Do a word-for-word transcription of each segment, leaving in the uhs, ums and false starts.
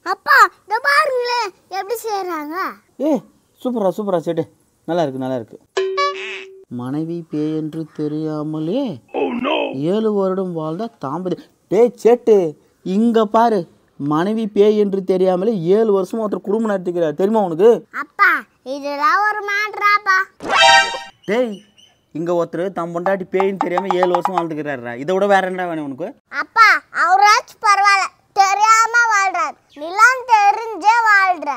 அப்பா இத பாருங்களே எப்படி செய்றாங்க. ஏய் சூப்பரா சூப்பரா சேட்டு. நல்லா இருக்கு நல்லா இருக்கு. மனைவி பேய் என்று தெரியாமலே ஏழு வருடம் வாழ்ந்த தாம்பதி. டேய் சேட்டு இங்க பாரு. மனைவி பேய் என்று தெரியாமலே ஏழு வருஷமா ஒருத்தர் குடும்பம் நடத்திக்கிறார் தெரியுமா உனக்கு? அப்பா இதெல்லாம் ஒரு மேட்டராப்பா. டேய் இங்க ஒருத்தர் தம் பொண்டாட்டி பேயின்னு தெரியாம ஏழு வருஷம் வாழ்ந்துக்கிறாரா. இதை விட வேற என்ன வேணும் உனக்கு? அப்பா அவராச்சு பரவாயில்ல தெரியாம வாழ்றார். நிலம் தெரிஞ்சே வாழ்ற.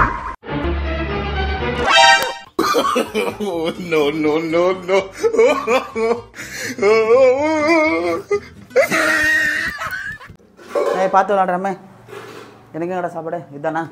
No no no no. ஏய் பார்த்து விளாடுறமே. எனக்கு எங்கடா சாப்பாடு இதுதானா?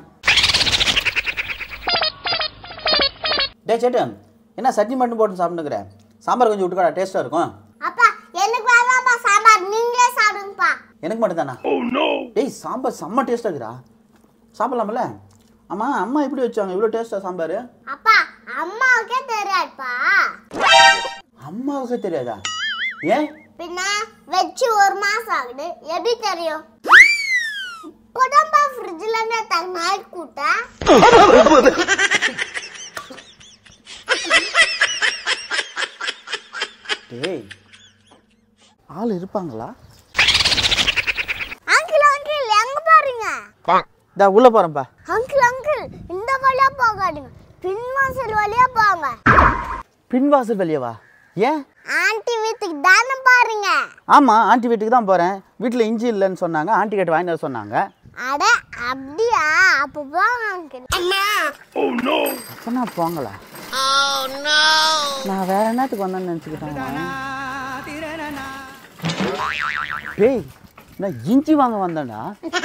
டேய் சேட்டு என்ன சட்னி மட்டும் போட்டு சாப்பிட்டுக்கிறேன். சாம்பார் கொஞ்சம் விட்டுக்கடா டேஸ்ட்டாக இருக்கும். அப்பா எனக்கு வேணாம்ப்பா சாம்பார் நீங்களே சாப்பிடுங்கப்பா. எனக்கு மட்டும் தானா? டேய் சாம்பார் செம்ம டேஸ்ட்டாக இருக்குடா. சாப்பிடலாம்ல? ஆமாம் அம்மா எப்படி வச்சாங்க இவ்வளோ டேஸ்ட்டாக சாம்பார்? அப்பா அம்மாவுக்கே தெரியாதுப்பா. அம்மாவுக்கே தெரியாதா? ஏன்? பின்ன வச்சு ஒரு மாசம் ஆகுது எப்படி தெரியும்? இப்போதான்ப்பா ஃப்ரிட்ஜில் இருந்து நாய் கூட்ட. டேய் ஆள் இருப்பாங்களா? அங்கிள் அங்கிள் எங்க பாருங்க. டா உள்ள போறேன்ப்பா. அங்கிள் அங்கிள் இந்த வழியா போகாதீங்க. பின்வாசல் வழியா போங்க. பின்வாசல் வழியாவா? ஏன்? ஆண்டி வீட்டுக்கு தானே பாருங்க. ஆமா ஆண்டி வீட்டுக்கு தான் போறேன். வீட்டில் இஞ்சி இல்லைன்னு சொன்னாங்க. ஆண்டி கிட்ட வாங்கிட்டு வர சொன்னாங்க. அட அப்படியா? அப்போ போங்க அங்கிள். அப்பனா போங்களா? நான் வேற என்னத்துக்கு வந்தேன்னு நினச்சிக்கிட்டேன். டேய் நான் இஞ்சி வாங்க வந்தேன்டா.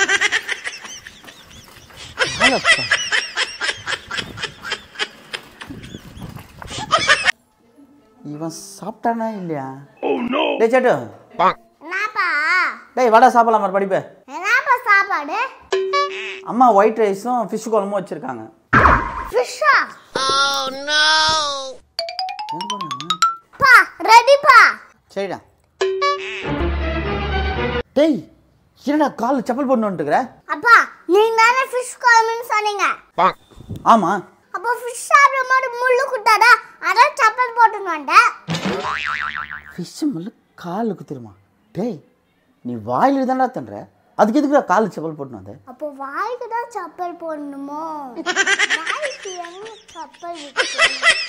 இவன் சாப்பிட்டானா இல்லையா? டேய் சேட்டு என்னப்பா? டேய் வடை சாப்பிடலாம் மாதிரி படிப்பு. என்னப்பா சாப்பாடு? அம்மா ஒயிட் ரைஸும் ஃபிஷ் குழம்பும் வச்சிருக்காங்க. ஃபிஷ்ஷா? Oh no. பா ரெடிப்பா. சரிடா. டேய் என்னடா கால் செப்பல் போட்டு வந்துட்டுக்கிற? அப்பா நீங்க தானே ஃபிஷ் குழம்புன்னு சொன்னீங்க. ஆமா. அப்போ ஃபிஷ் சாப்பிடும் போது முள்ளு குத்தாதா? அதான் செப்பல் போட்டுன்னு வந்தேன். ஃபிஷ் முள்ளு காலு குத்திருமா? டேய் நீ வாயில தானடா தண்ற. அதுக்கு எதுக்குடா கால் செப்பல் போட்டு வந்த? அப்போ வாய்க்கு தான் செப்பல் போடணுமோ? வாய்க்கு எங்க செப்பல் இருக்கு?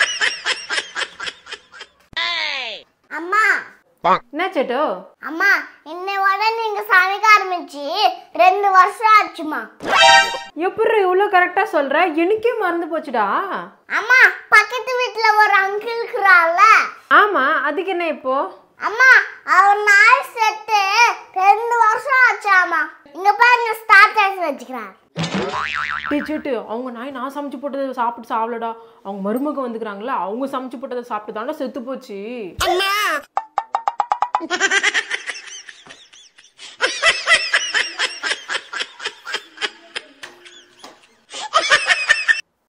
அம்மா என்ன சேட்டோ? அம்மா இன்னையோட நீங்க சமைக்க ஆரம்பிச்சு ரெண்டு வருஷம் ஆச்சுமா. எப்படி இவ்வளோ கரெக்டாக சொல்கிற? எனக்கே மறந்து போச்சுடா. அம்மா பக்கத்து வீட்டுல ஒரு அங்கிள் இருக்கிறாள்ல. ஆமாம் அதுக்கு என்ன இப்போ? அம்மா அவர் நாய் செத்து ரெண்டு வருஷம் ஆச்சாமா. இங்க பாருங்க ஸ்டார்டர்ஸ் வச்சுக்கிறார். டே சேட்டு அவங்க நாய் நான் சமைச்சு போட்டதை சாப்பிட்டு சாவலடா. அவங்க மருமக வந்துக்கிறாங்களா அவங்க சமைச்சு போட்டதை சாப்பிட்டு தானே செத்து போச்சு.